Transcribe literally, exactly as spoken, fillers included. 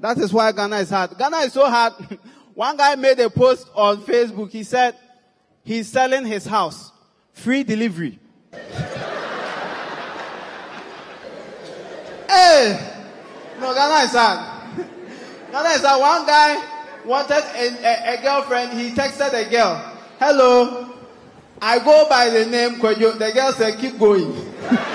That is why Ghana is hard. Ghana is so hard. One guy made a post on Facebook. He said he's selling his house. Free delivery. Hey! No, Ghana is hard. Ghana is hard. One guy wanted a, a, a girlfriend. He texted a girl. Hello. I go by the name Kwejo. The girl said, keep going.